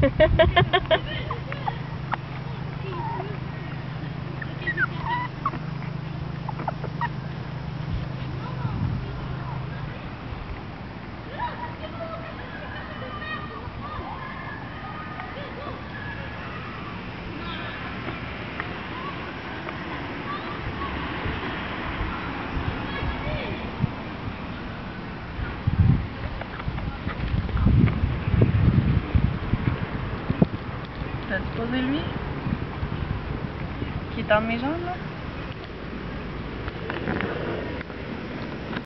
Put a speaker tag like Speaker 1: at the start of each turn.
Speaker 1: T'as supposé lui qui est dans mes jambes là?